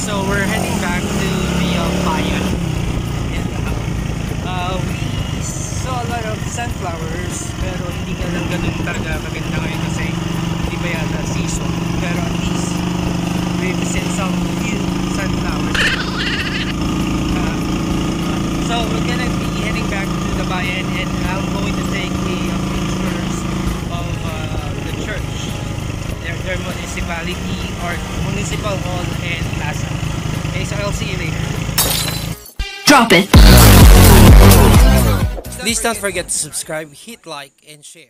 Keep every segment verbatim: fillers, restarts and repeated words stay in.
So we're heading back to the uh, bayan. And uh, we saw a lot of sunflowers, pero hindi nga lang ganun talaga maganda ngayon kasi hindi pa yata season. Pero at least we've seen some few sunflowers. Uh, so we're gonna be heading back to the bayan, and I'm going to take a uh, pictures of uh, the church, their, their municipality or municipal hall and plaza. Okay, so I'll see you later. Drop it. Please don't forget to subscribe, hit like, and share.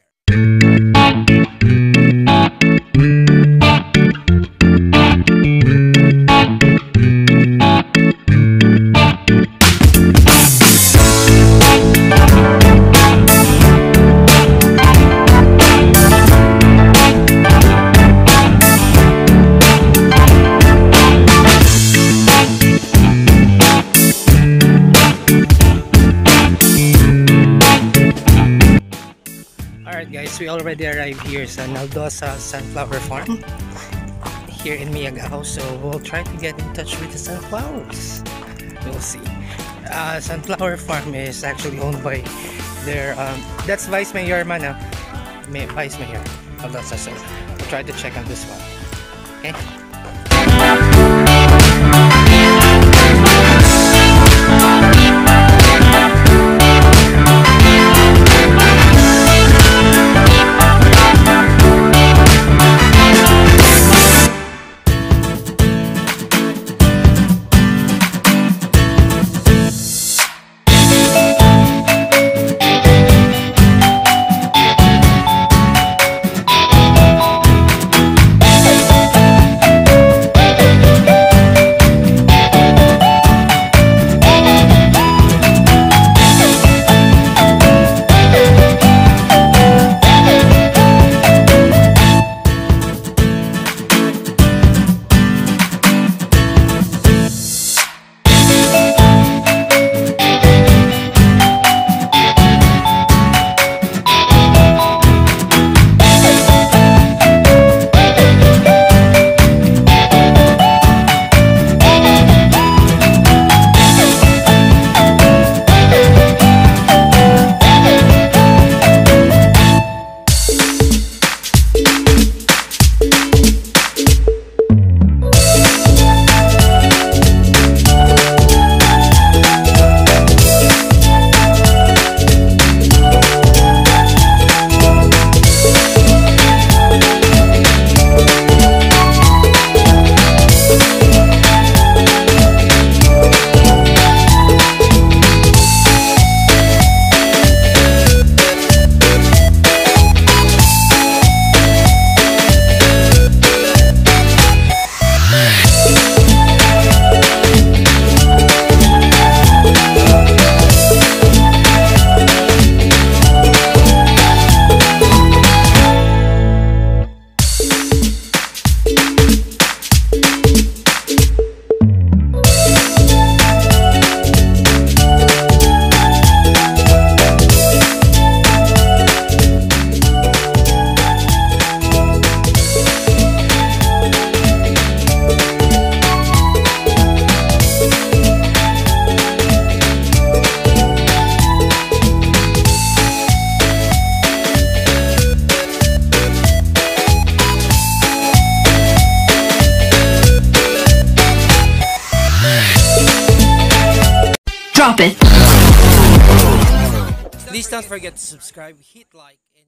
Alright guys, we already arrived here sa Naldoza Sunflower Farm here in Miagao, so we'll try to get in touch with the sunflowers. We'll see. Uh, Sunflower Farm is actually owned by their, um, that's Vice Mayor man, uh, May, Vice Mayor Naldoza, so we'll try to check on this one. Okay? Drop it. Please don't forget to subscribe, hit like, and